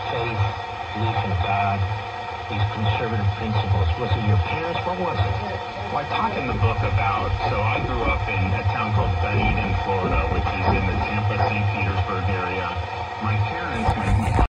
faith, belief in God, these conservative principles? Was it your parents? What was it? Well, I talk in the book about, so I grew up in a town called Dunedin, Florida, which is in the Tampa, St. Petersburg area. My parents,